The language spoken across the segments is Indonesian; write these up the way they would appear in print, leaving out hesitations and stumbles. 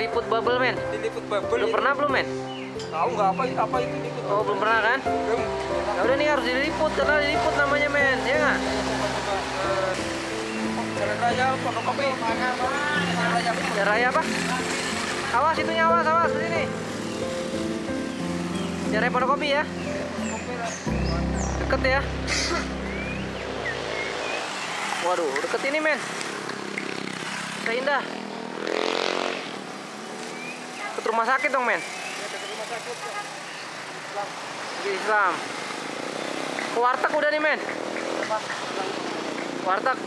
Liliput Bubble, men. Liliput Bubble. Udah pernah belum, men? Tahu nggak apa itu liliput? Oh, belum pernah kan? Belum. Ya udah nih harus diliput karena Liliput namanya, men. Ya nggak? Jalan raya Pondok Kopi. Jalan raya. Ya raya apa? Awas itunya, awas sini. Jalan Pondok Kopi ya. Deket ya. Waduh, deket ini, men. Indah. Ke rumah sakit dong, men. Di Islam. Ke warteg udah nih, men. Warteg.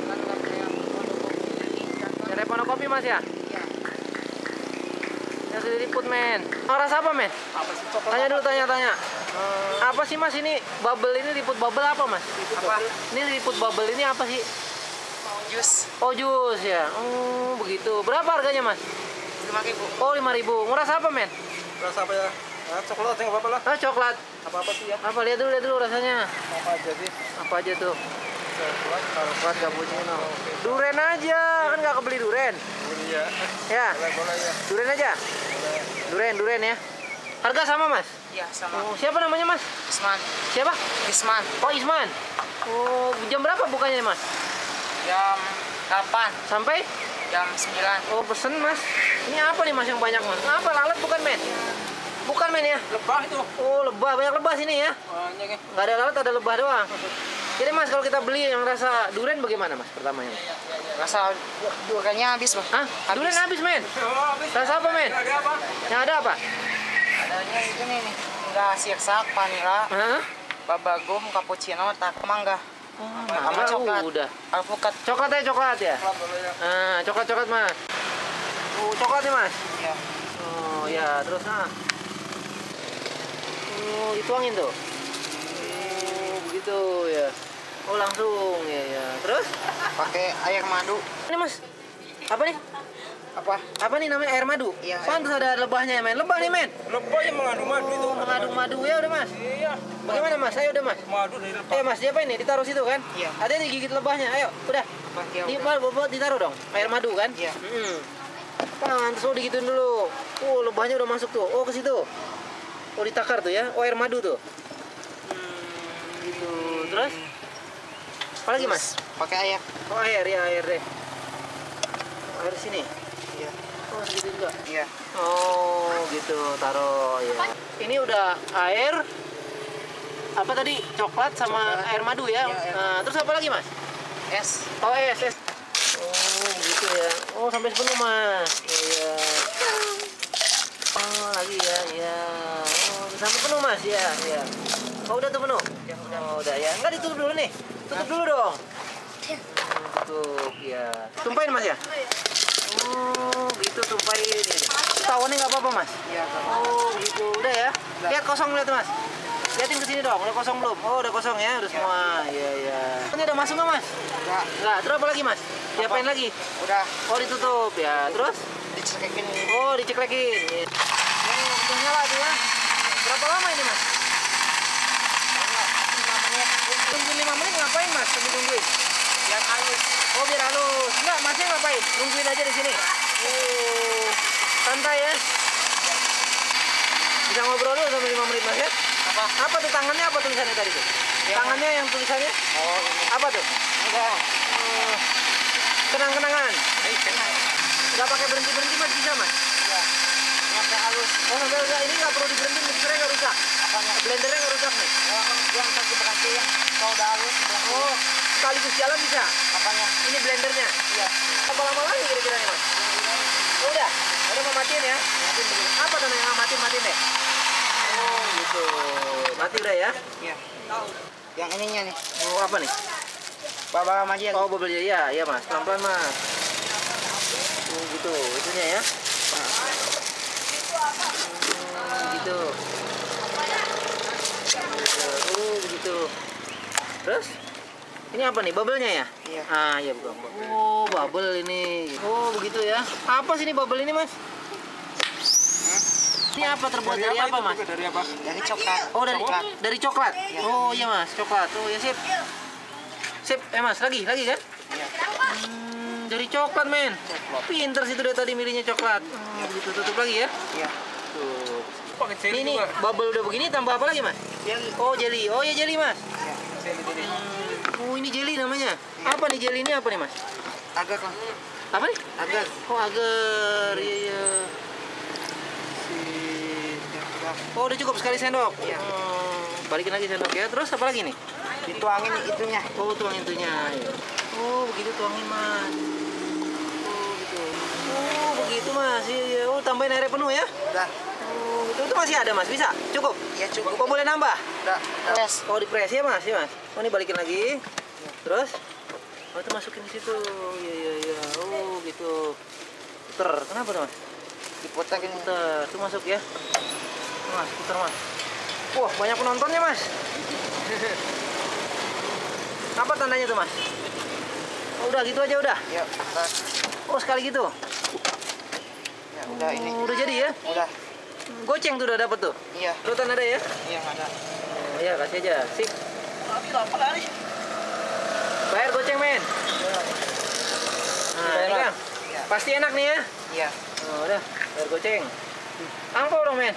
Cari Pondok Kopi, Mas ya? Iya. Yang diliput, men. Mau rasa apa, men? Apa sih coklat? Tanya dulu, tanya. Apa sih, Mas, ini bubble ini liput bubble apa, Mas? Apa? Ini liput bubble ini apa sih? Jus. Oh, jus ya. Oh, begitu. Berapa harganya, Mas? 5.000. Oh, 5.000. Mau rasa apa, men? Rasa apa ya? Nah, coklat aja nggak apa-apa lah. Ah, coklat. Apa sih ya? Apa, lihat dulu rasanya. Apa aja sih? Apa aja tuh? Coklat cappuccino. Duren aja, kan nggak kebeli duren. Iya. Ya, Boleh ya. duren aja. Duren ya. Harga sama, Mas? Iya, sama. Oh, siapa namanya, Mas? Isman. Siapa? Isman. Oh, Isman. Oh, jam berapa bukanya, Mas? Jam 8. Sampai? Jam 9. Oh, pesen, Mas. Ini apa nih, Mas, yang banyak, Mas? Apa, lalat bukan, men? Bukan, men ya? Lebah itu. Oh, lebah. Banyak lebah sini ya? Banyak ya. Nggak ada lalat, ada lebah doang. Jadi, Mas, kalau kita beli yang rasa duren bagaimana, Mas, pertamanya? Rasa duriannya habis, Bang. Hah? Duren habis, men? Rasa apa, men? Ada apa? Yang ada apa? Adanya itu nih. Enggak sirsak, vanila, Hah? babagum, cappuccino, tak mangga. Oh, Sama mangga coklat. udah. Alpukat. Coklat ya? Coklat boleh ya. Nah, coklat, Mas. Coklat nih, Mas. Iya. Oh, ya, terus nah. Oh, dituangin tuh. Oh, begitu ya. Oh, langsung ya. Terus? Pakai air madu. Ini, Mas. Apa nih? Apa? Apa nih namanya? Air madu? Iya. Pantas ada lebahnya ya, men. Lebah nih, men. Lebah yang mengandung madu itu. Oh, mengandung madu ya udah, Mas. Iya. Bagaimana, Mas? Ayo udah, Mas. Madu dari lebah. Ayo, Mas, siapa ini? Ditaruh situ kan? Iya. Ada yang digigit lebahnya. Ayo, udah. Pakai Ditaruh dong. Air madu kan? Iya. Pantes lo digituin dulu. Oh, lebahnya udah masuk tuh. Oh, ke situ. Oh, ditakar tuh ya. Oh, air madu tuh. Gitu. Terus? Apa lagi, Mas? Pakai air. Oh, air ya, air deh. Air sini. Iya. Oh, segitu juga. Iya. Oh, gitu. Taruh ya. Ini udah air apa tadi? Coklat sama Coklat. air madu ya. Iya, air Nah, terus apa lagi, Mas? Es. Oh, es. Oh, gitu ya. Oh, sampai sepenuh, Mas. Iya. Oh, lagi ya. Iya. Oh, sampai penuh, Mas. Iya. Oh, udah tuh penuh. Ya, udah. Oh, udah ya. Enggak ditutup dulu nih. Tutup dulu dong. Tutup ya. Tumpahin, Mas ya. Oh, gitu tumpahin. Tawannya nggak apa-apa, Mas. Iya. Oh, gitu. Udah ya. Lihat kosong, lihat, Mas. Lihatin ke sini dong. Udah kosong belum? Oh, udah kosong ya. Udah semua. Iya. Ini udah masuk nggak, Mas? Enggak. Nggak. Terus apa lagi, Mas? Diapain lagi? Udah Oh, ditutup ya. Terus? dicekekin. Oh, diceklekin. Oh, udah nyala tuh ya. Berapa lama ini, Mas? 5 menit. Tunggu 5 menit ngapain, Mas? Tungguin. Biar halus. Oh, biar halus. Enggak, Masnya ngapain? Nungguin aja di sini. Oh, santai ya. Bisa ngobrol dulu sampai 5 menit, Mas ya? Apa tuh tangannya? Apa tulisannya tadi tuh? Ya. Tangannya yang tulisannya? Oh, ini. Apa tuh? Enggak. Oh, kenang-kenangan. Kena. Nggak pakai berhenti-berhenti, Mas, bisa, Mas? Iya. Sampai halus. Oh, enggak. Ini nggak perlu diberhenti, mixernya nggak rusak. Apanya? Blendernya nggak rusak nih. Yang tadi berarti yang kalau udah halus. Oh, sekaligus jalan bisa. Apanya? Ini blendernya. Iya. Berapa lama lagi kira-kira nih, Mas? Oh, udah mau matiin ya? Matiin dulu. Apa namanya? Matiin deh. Oh, gitu. Mati udah ya? Iya. Yang ininya nih. Oh, apa nih? Baba aja. Oh, bubble ya, iya, Mas. Pelan-pelan, Mas. Oh, gitu. Itunya ya. Gitu. Oh, begitu. Terus? Ini apa nih? Bubble-nya ya? Iya. Ah, iya, bukan. Oh, bubble ini. Oh, begitu ya. Apa sih ini bubble ini, Mas? Ini apa, terbuat dari apa, Mas? Dari apa? Dari coklat. Oh, dari coklat. Iya. Oh, iya, Mas, coklat. Oh, ya, sip. Sip, Mas, lagi kan? Iya. cari coklat, men. Pinter sih tuh dari tadi milihnya coklat. Begitu tutup lagi ya. Iya. Tuh. Pakai jelly Ini juga. bubble udah begini tambah apa lagi, Mas? Jelly. Oh, jelly. Oh, ya jelly, Mas. Iya. Jelly. Oh, ini jelly namanya. Apa nih jelly ini apa nih, Mas? Agar kan. Apa nih? Agar. Oh, agar. Iya, iya. Oh, udah cukup sekali sendok. Iya. Balikin lagi sendok ya. Terus apa lagi nih? Dituangin itunya. Oh, tuangin itunya. Ya. Oh, begitu tuangin, Mas. Oh, gitu. Oh, begitu, Mas. Iya, iya. Oh, tambahin airnya penuh ya. Udah. Oh, itu masih ada, Mas. Bisa? Cukup? Iya cukup. Oh, boleh nambah? Udah. Tes. Oh, di press ya, Mas. Ya, Mas. Oh, ini balikin lagi. Terus? Oh, itu masukin ke situ. Iya, iya, iya. Oh, gitu. Puter. Kenapa tuh, Mas? Diputar ini. Puter. Itu masuk ya. Mas, puter, Mas. Wah, banyak penontonnya, Mas. Apa tandanya tuh, Mas? Oh, udah gitu aja udah. Ya, udah. Oh, sekali gitu. Ya, udah ini. Oh, udah jadi ya? Udah. Goceng tuh udah dapet tuh. Iya. Rotan ada ya? Iya, ada. Oh, iya, kasih aja. Sip. Bayar goceng, men. Nah, ini Kang. Iya. Pasti enak nih ya? Iya. Oh, udah. Bayar goceng. Angpau dong, men.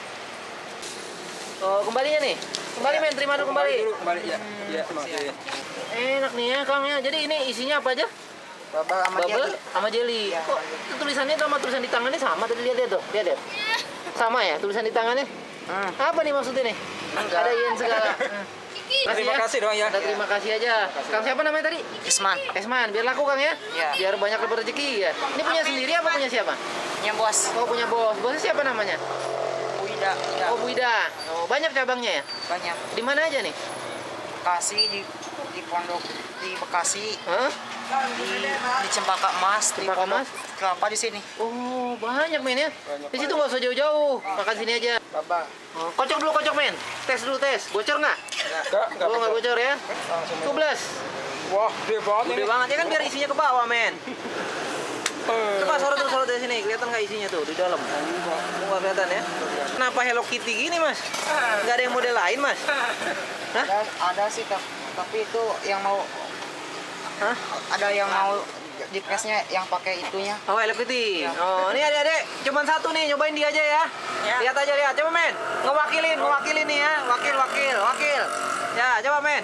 Oh, kembalinya nih. Kembali, men. Terima dulu kembali. Kembali ya. Iya, makasih. Enak nih ya, Kang ya. Jadi ini isinya apa aja? Bubble sama Bubble jelly. sama jelly. Iya, Kok itu tulisannya sama tulisan di tangannya sama? Tadi lihat tuh. Lihat. Sama ya tulisan di tangannya? Apa nih maksudnya nih? Enggak. Ada yen segala. Terima kasih doang ya. Udah, terima kasih aja. Kang siapa namanya tadi? Isman. Esman, biar laku Kang ya? Iya. Biar banyak dapat rezeki ya. Ini punya sendiri apa punya siapa? Yang bos. Oh, punya bos. Bosnya siapa namanya? Uida. Oh, Bu Ida. Oh, banyak cabangnya ya? Banyak. Di mana aja nih? Bekasi di pondok di Bekasi. Hah? Di Cempaka Emas, di Cempaka Pondok Mas? Kelapa di sini. Oh, banyak men ya. Di situ nggak usah jauh-jauh. Makan sini aja. Baba. Oh, kocok dulu kocok men. Tes dulu tes. Bocor nggak? Enggak Oh, nggak bocor ya? Langsung. Tubles. Wah, gede banget Gede ini. banget ya kan biar isinya ke bawah men. Coba sorot dari sini, kelihatan nggak isinya tuh di dalam? Nggak kelihatan ya? Kenapa Hello Kitty gini mas? Nggak ada yang model lain mas? Hah? Ada sih tapi itu yang mau Hah? ada yang mau di pressnya yang pakai itunya. Oh Hello Kitty. Ya. Oh ini adik-adik, cuman satu nih, nyobain dia aja ya. Ya. Lihat aja lihat, coba men. Ngewakilin nih ya, wakil. Ya coba men.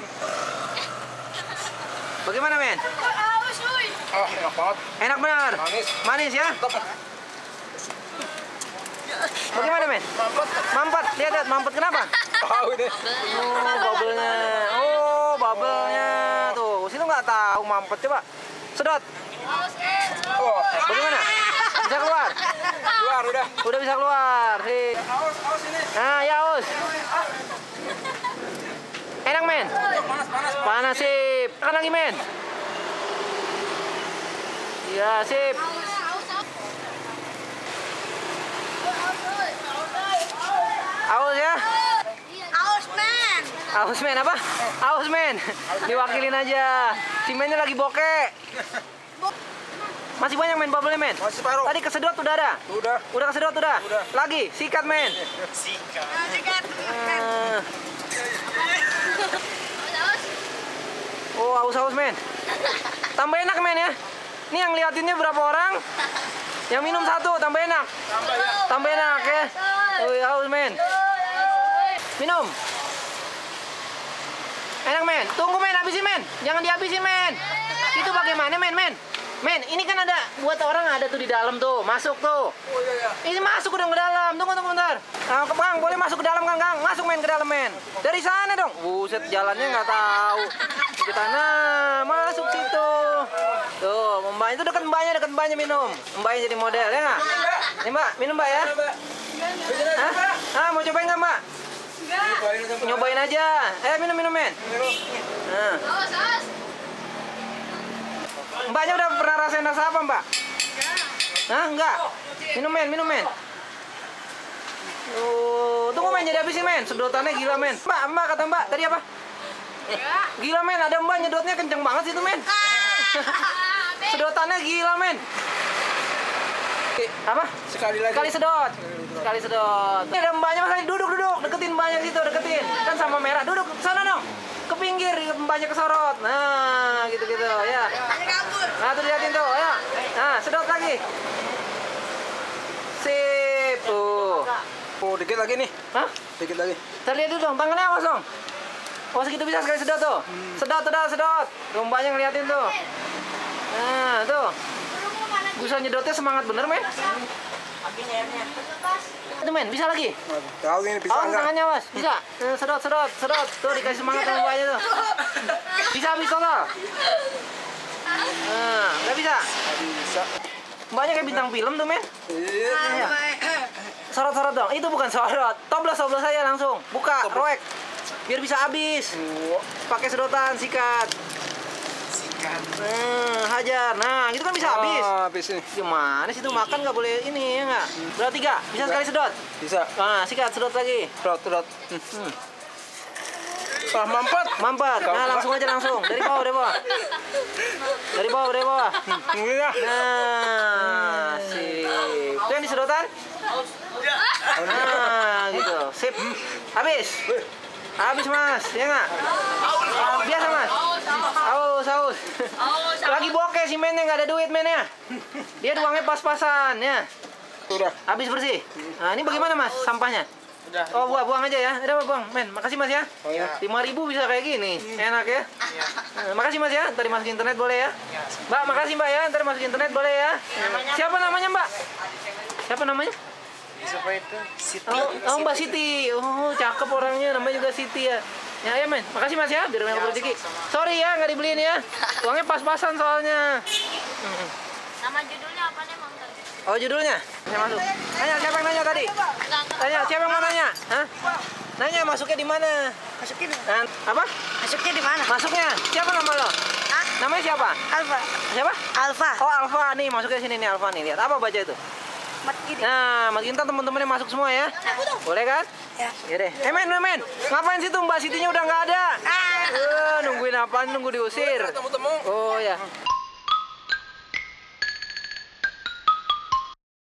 Bagaimana men? Oh, enak banget. Enak benar. Manis ya. Bagaimana men? Mampet. Lihat mampet kenapa? Tahu ini. Oh, bubble-nya. Tuh, sini nggak tahu mampet. Coba. Sedot. Oh, Bagaimana? Bisa keluar? keluar udah. Udah bisa keluar. Sip. Aus ini. Nah, ya Aus. Enak men? Panas. Panas sip. Makan lagi men. Ya sip. Aus ya? Aus men apa? Aus men. Diwakilin aja. Si mennya lagi bokeh. Masih banyak men bubble men. Masih separuh. Tadi kesedot udah ada. Udah. Kesedot udah. Udah. Lagi sikat men. Oh aus men. Tambah enak men ya. Ini yang liatinnya berapa orang? Yang minum satu tambah enak. Tambah enak ya. Oh aus men. Minum. Enak men. Tunggu men, habisin men. Jangan dihabisin men. Itu bagaimana men? Men, ini kan ada buat orang ada tuh di dalam tuh. Masuk tuh. Oh iya. Ini masuk udah ke dalam. Tunggu bentar. Nah, Kang, boleh masuk ke dalam Kang. Masuk men ke dalam men. Dari sana dong. Buset, jalannya nggak tahu. Ke sana, masuk situ. Tuh, mbaknya itu dekat mbaknya minum. Mbaknya jadi model ya nggak? Nih mbak, minum mbak ya. Hah? Mau cobain nggak mbak? Nyobain aja. Minum men. Nah. Mbaknya udah pernah rasain rasa apa mbak? Hah? Enggak? Minum men. Tunggu men, jadi habisin men. Sedotannya gila men. Mbak kata mbak, tadi apa? Gila men, ada mbak nyedotnya kenceng banget situ men. Sedotannya gila men. Apa? Sekali lagi. Sekali sedot. Ini ada mbaknya mas, duduk. Deketin mbaknya situ, deketin. Kan sama merah, duduk sana dong. Ke pinggir, mbaknya kesorot. Nah, gitu ya. Nah, tuh liatin tuh, ya. Nah, sedot lagi. Sip. Oh, dikit lagi nih. Hah? Dikit lagi. Terlihat dulu dong, tangannya awas dong. Oh, segitu bisa sekali sedot tuh. Sedot, sedot. Tumbanya ngeliatin tuh. Nah, tuh. Bisa nyedotnya semangat bener, men. Itu, men, bisa lagi. Tahu ini bisa Awas enggak? tangannya, awas. Bisa. Sedot. Tuh, dikasih semangat tumbanya tuh. Bisa habis total. Nah, nggak bisa. Bisa. Mbaknya kayak bintang film tuh, men. Iya. Sorot dong. Itu bukan sorot. Toblos aja langsung. Buka, roek. Biar bisa habis. Pakai sedotan, sikat. Hajar. Nah, gitu kan bisa habis. Habis nih. Gimana sih tuh makan nggak boleh ini ya nggak? Berarti 3. Bisa sekali sedot. Bisa. Nah, sikat, sedot lagi. Sedot. Mampet. Nah, langsung aja langsung. Dari bawah. Dari bawah. Ini ya. Nah, sip. Itu yang disedotan? Nah, gitu. Sip. Habis. Habis, Mas. Ya nggak? Biasa, Mas. Aus. Lagi bokeh si mennya, nggak ada duit mennya. Dia uangnya pas-pasan ya. Udah. Habis bersih. Nah, ini bagaimana, Mas? Sampahnya? Udah. Oh, buang aja ya. Udah, buang. Men, makasih, Mas ya. Oh, ya. 5.000 bisa kayak gini. Enak ya. Makasih, Mas ya. Ntar masukin internet boleh ya. Mbak, makasih, Mbak ya. Ntar masukin internet boleh ya. Siapa namanya, Mbak? Siapa namanya? Siapa itu? Siti. Oh, Mbak Siti. Oh, cakep orangnya. Namanya juga Siti ya. Ya, men. Makasih, Mas ya. Biar banyak rezeki. Sorry ya, nggak dibeliin ya. Uangnya pas-pasan soalnya. Nama judulnya apa nih, Mang? Oh, judulnya? Saya masuk. Tanya, siapa yang nanya tadi? Tanya, siapa yang mau nanya? Hah? Nanya masuknya di mana? Masukin. Apa? Masuknya di mana? Masuknya. Siapa nama lo? Hah? Namanya siapa? Alfa. Siapa? Alfa. Oh, Alfa nih, masuknya sini nih Alfa nih. Lihat apa baca itu? Mat ini. Nah, makin ntar temen-temennya masuk semua ya. Boleh kan? Ya. Ya deh. Men. Ngapain sih tuh Mbak Sitinya udah nggak ada? Nungguin apaan? Nunggu diusir. Temu-temu. Oh ya.